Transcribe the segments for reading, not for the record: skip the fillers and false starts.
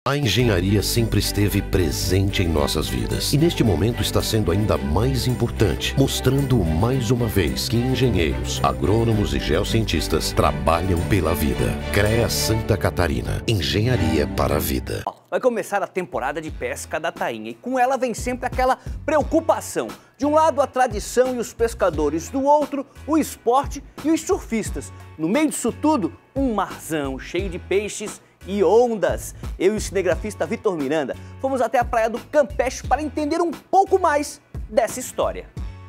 A engenharia sempre esteve presente em nossas vidas e neste momento está sendo ainda mais importante, mostrando mais uma vez que engenheiros, agrônomos e geocientistas trabalham pela vida. CREA Santa Catarina, engenharia para a vida. Vai começar a temporada de pesca da tainha e com ela vem sempre aquela preocupação. De um lado a tradição e os pescadores, do outro o esporte e os surfistas. No meio disso tudo, um marzão cheio de peixes e ondas. Eu e o cinegrafista Vitor Miranda fomos até a praia do Campeche para entender um pouco mais dessa história.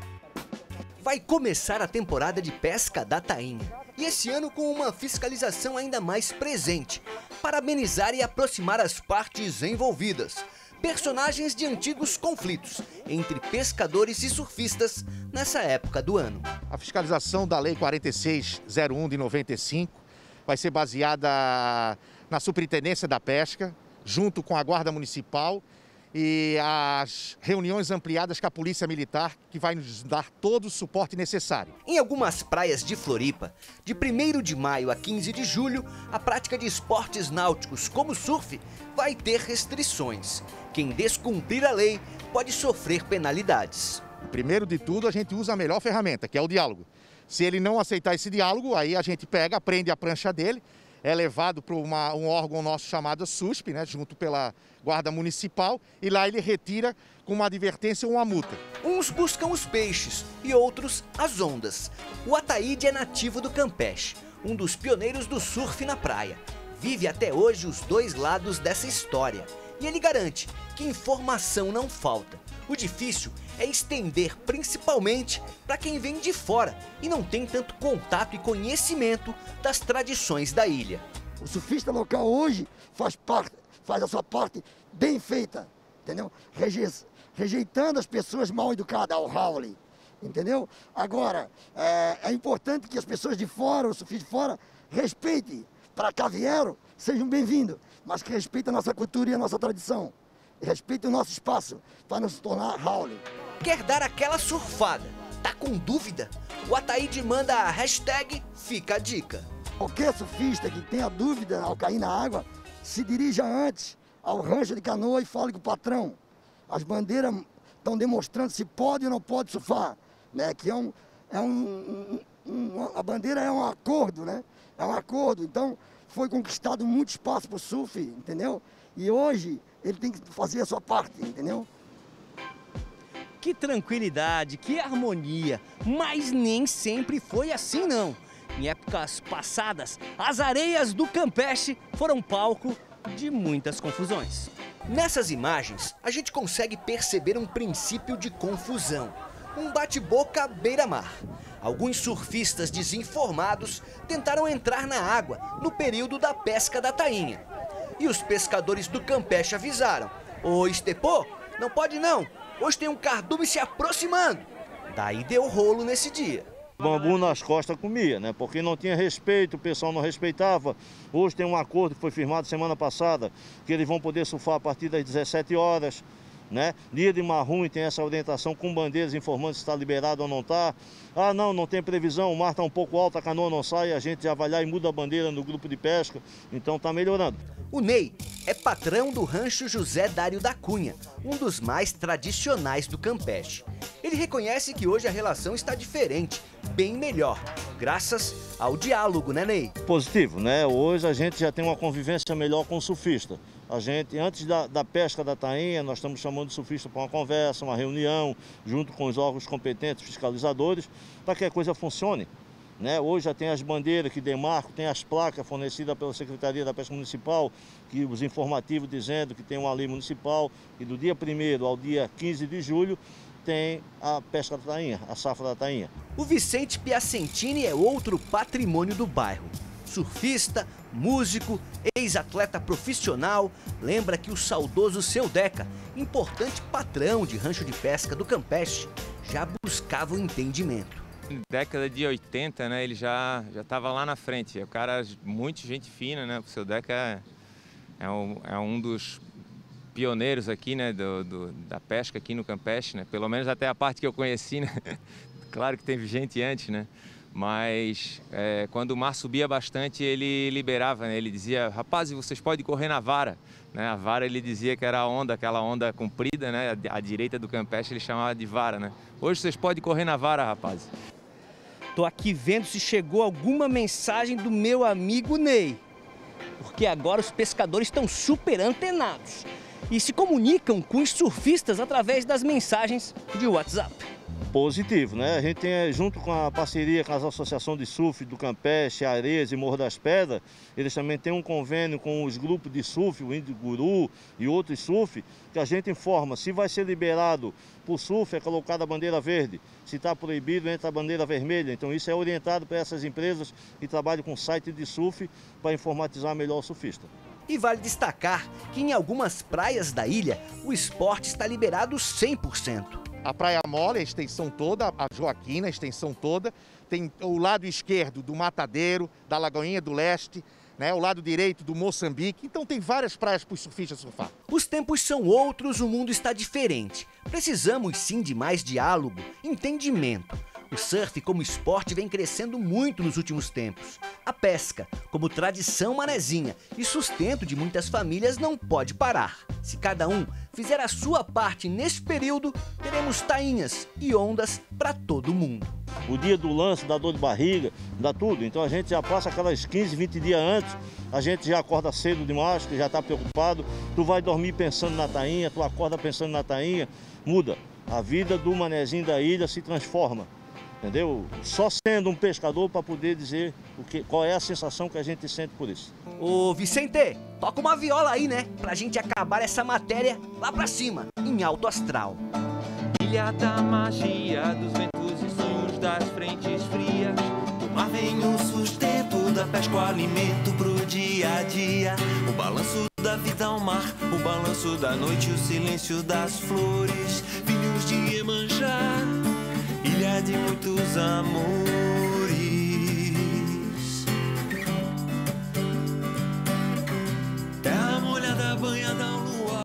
Vai começar a temporada de pesca da tainha. E esse ano com uma fiscalização ainda mais presente, para amenizar e aproximar as partes envolvidas. Personagens de antigos conflitos entre pescadores e surfistas nessa época do ano. A fiscalização da Lei 4601 de 95 vai ser baseada na Superintendência da Pesca, junto com a Guarda Municipal e as reuniões ampliadas com a Polícia Militar, que vai nos dar todo o suporte necessário. Em algumas praias de Floripa, de 1º de maio a 15 de julho, a prática de esportes náuticos como surf vai ter restrições. Quem descumprir a lei pode sofrer penalidades. Primeiro de tudo, a gente usa a melhor ferramenta, que é o diálogo. Se ele não aceitar esse diálogo, aí a gente pega, prende a prancha dele, é levado para um órgão nosso chamado SUSP, né, junto pela Guarda Municipal, e lá ele retira com uma advertência ou uma multa. Uns buscam os peixes e outros as ondas. O Ataíde é nativo do Campeche, um dos pioneiros do surf na praia. Vive até hoje os dois lados dessa história. E ele garante que informação não falta. O difícil é estender principalmente para quem vem de fora e não tem tanto contato e conhecimento das tradições da ilha. O surfista local hoje faz a sua parte bem feita, entendeu? Rejeitando as pessoas mal educadas ao Howley, entendeu? Agora, é importante que as pessoas de fora, os surfistas de fora, respeitem. Para cá vieram, sejam bem-vindos, mas que respeitem a nossa cultura e a nossa tradição. Respeite o nosso espaço para nos tornar Howley. Quer dar aquela surfada? Tá com dúvida? O Ataíde manda a hashtag Fica a Dica. Qualquer surfista que tenha dúvida ao cair na água, se dirija antes ao rancho de canoa e fale com o patrão. As bandeiras estão demonstrando se pode ou não pode surfar, né? Que a bandeira é um acordo, né? É um acordo, então foi conquistado muito espaço para o surf, entendeu? E hoje ele tem que fazer a sua parte, entendeu? Que tranquilidade, que harmonia, mas nem sempre foi assim não. Em épocas passadas, as areias do Campeche foram palco de muitas confusões. Nessas imagens, a gente consegue perceber um princípio de confusão. Um bate-boca beira-mar. Alguns surfistas desinformados tentaram entrar na água no período da pesca da tainha. E os pescadores do Campeche avisaram: "Ô Estepô, não pode não, hoje tem um cardume se aproximando." Daí deu rolo nesse dia. Bambu nas costas comia, né? Porque não tinha respeito, o pessoal não respeitava. Hoje tem um acordo que foi firmado semana passada, que eles vão poder surfar a partir das 17 horas. Né? Dia de mar ruim tem essa orientação com bandeiras informando se está liberado ou não está. Ah, não tem previsão, o mar está um pouco alto, a canoa não sai, a gente já vai lá e muda a bandeira no grupo de pesca, então está melhorando. O Ney é patrão do rancho José Dário da Cunha, um dos mais tradicionais do Campeche. Ele reconhece que hoje a relação está diferente, bem melhor, graças ao diálogo, né, Ney? Positivo, né? Hoje a gente já tem uma convivência melhor com o surfista. A gente, antes da pesca da tainha, nós estamos chamando o surfista para uma conversa, uma reunião, junto com os órgãos competentes, fiscalizadores, para que a coisa funcione. Né? Hoje já tem as bandeiras que demarcam, tem as placas fornecidas pela Secretaria da Pesca Municipal, que os informativos dizendo que tem uma lei municipal, e do dia 1º ao dia 15 de julho tem a pesca da tainha, a safra da tainha. O Vicente Piacentini é outro patrimônio do bairro. Surfista, músico, ex-atleta profissional, lembra que o saudoso Seu Deca, importante patrão de rancho de pesca do Campeche, já buscava o entendimento. Década de 80, né, ele já estava lá na frente. O cara, muito gente fina, né? O Seu Deca é um dos pioneiros aqui, né, da pesca aqui no Campeche, né? Pelo menos até a parte que eu conheci, né? Claro que teve gente antes, né? Mas quando o mar subia bastante, ele liberava, né? Ele dizia, rapazes, vocês podem correr na vara. Né? A vara ele dizia que era a onda, aquela onda comprida, né? À direita do Campeche ele chamava de vara, né? Hoje vocês podem correr na vara, rapazes. Tô aqui vendo se chegou alguma mensagem do meu amigo Ney. Porque agora os pescadores estão super antenados e se comunicam com os surfistas através das mensagens de WhatsApp. Positivo, né? A gente tem, junto com a parceria com as associações de surf do Campeche, Areias e Morro das Pedras, eles também têm um convênio com os grupos de surf, o Índio Guru e outros surf, que a gente informa se vai ser liberado por surf, é colocada a bandeira verde, se está proibido, entra a bandeira vermelha. Então isso é orientado para essas empresas que trabalham com site de surf para informatizar melhor o surfista. E vale destacar que em algumas praias da ilha, o esporte está liberado 100%. A Praia Mole, a extensão toda, a Joaquina, a extensão toda, tem o lado esquerdo do Matadeiro, da Lagoinha do Leste, né, o lado direito do Moçambique, então tem várias praias para os surfistas surfar. Os tempos são outros, o mundo está diferente. Precisamos sim de mais diálogo, entendimento. O surf como esporte vem crescendo muito nos últimos tempos. A pesca, como tradição manezinha e sustento de muitas famílias, não pode parar. Se cada um fizer a sua parte nesse período, teremos tainhas e ondas para todo mundo. O dia do lance dá dor de barriga, dá tudo. Então a gente já passa aquelas 15, 20 dias antes, a gente já acorda cedo demais, que já está preocupado. Tu vai dormir pensando na tainha, tu acorda pensando na tainha, muda. A vida do manezinho da ilha se transforma. Entendeu? Só sendo um pescador para poder dizer qual é a sensação que a gente sente por isso. Ô Vicente, toca uma viola aí, né? Pra gente acabar essa matéria lá pra cima, em alto astral. Ilha da magia, dos ventos e sonhos das frentes frias. Do mar vem o sustento, da pesca o alimento pro dia a dia. O balanço da vida ao mar, o balanço da noite, o silêncio das flores. Filhos de Iemanjá, ilha de muitos amores.